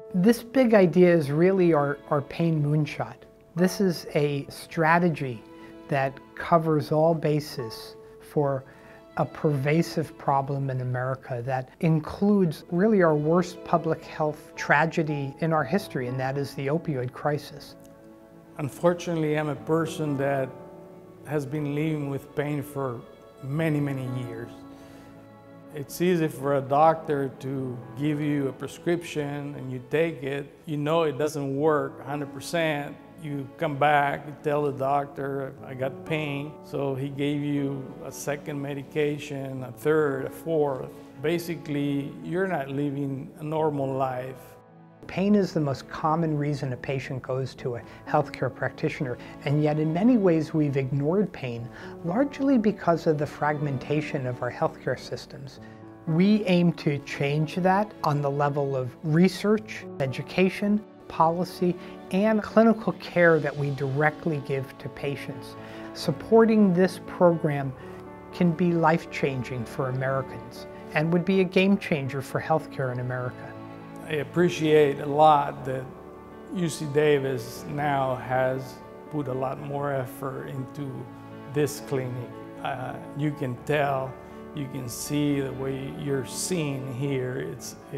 This big idea is really our pain moonshot. This is a strategy that covers all bases for a pervasive problem in America that includes really our worst public health tragedy in our history, and that is the opioid crisis. Unfortunately, I'm a person that has been living with pain for many, many years. It's easy for a doctor to give you a prescription and you take it. You know it doesn't work 100%. You come back, you tell the doctor, I got pain. So he gave you a second medication, a third, a fourth. Basically, you're not living a normal life. Pain is the most common reason a patient goes to a healthcare practitioner, and yet in many ways we've ignored pain, largely because of the fragmentation of our healthcare systems. We aim to change that on the level of research, education, policy, and clinical care that we directly give to patients. Supporting this program can be life-changing for Americans and would be a game changer for healthcare in America. I appreciate a lot that UC Davis now has put a lot more effort into this clinic. You can tell, you can see the way you're seeing here,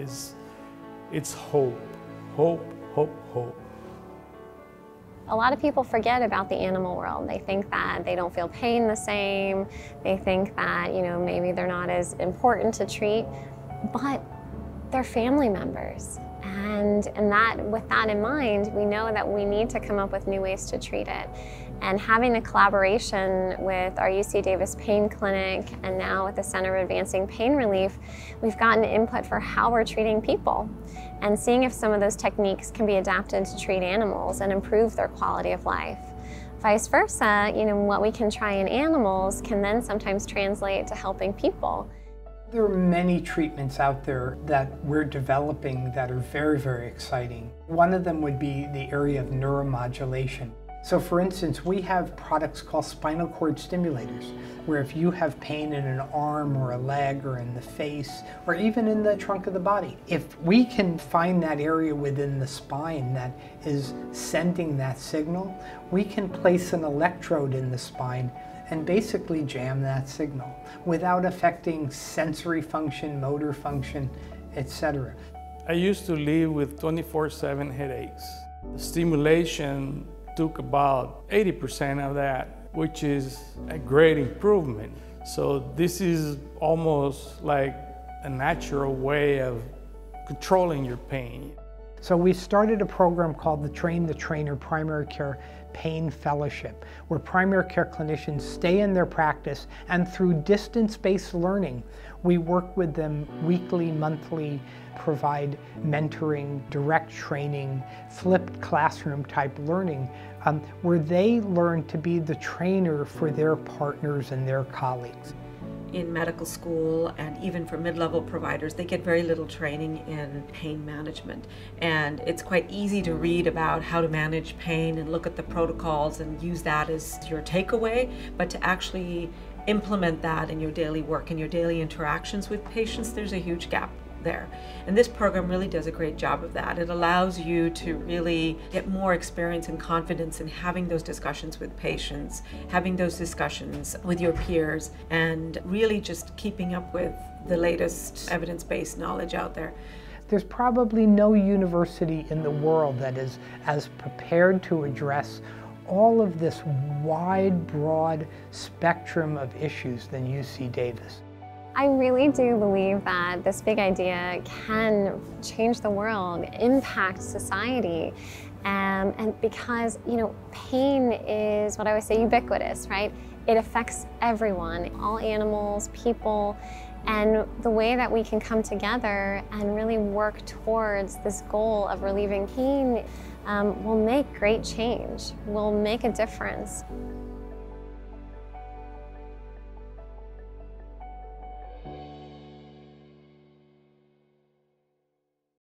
it's hope, hope, hope, hope. A lot of people forget about the animal world. They think that they don't feel pain the same. They think that, maybe they're not as important to treat, but they're family members. And with that in mind, we know that we need to come up with new ways to treat it. And having a collaboration with our UC Davis Pain Clinic and now with the Center of Advancing Pain Relief, we've gotten input for how we're treating people and seeing if some of those techniques can be adapted to treat animals and improve their quality of life. Vice versa, what we can try in animals can then sometimes translate to helping people. There are many treatments out there that we're developing that are very, very exciting. One of them would be the area of neuromodulation. So for instance, we have products called spinal cord stimulators, where if you have pain in an arm or a leg or in the face, or even in the trunk of the body, if we can find that area within the spine that is sending that signal, we can place an electrode in the spine and basically jam that signal without affecting sensory function, motor function, etc. I used to live with 24/7 headaches. The stimulation took about 80% of that, which is a great improvement. So this is almost like a natural way of controlling your pain. So we started a program called the Train the Trainer Primary Care Pain Fellowship, where primary care clinicians stay in their practice and through distance-based learning, we work with them weekly, monthly, provide mentoring, direct training, flipped classroom type learning, where they learn to be the trainer for their partners and their colleagues. In medical school and even for mid-level providers, they get very little training in pain management. And it's quite easy to read about how to manage pain and look at the protocols and use that as your takeaway, but to actually implement that in your daily work and your daily interactions with patients, there's a huge gap there. And this program really does a great job of that. It allows you to really get more experience and confidence in having those discussions with patients, having those discussions with your peers, and really just keeping up with the latest evidence-based knowledge out there. There's probably no university in the world that is as prepared to address all of this wide, broad spectrum of issues than UC Davis. I really do believe that this big idea can change the world, impact society, and because, pain is what I always say, ubiquitous, right? It affects everyone, all animals, people, and the way that we can come together and really work towards this goal of relieving pain will make great change, will make a difference.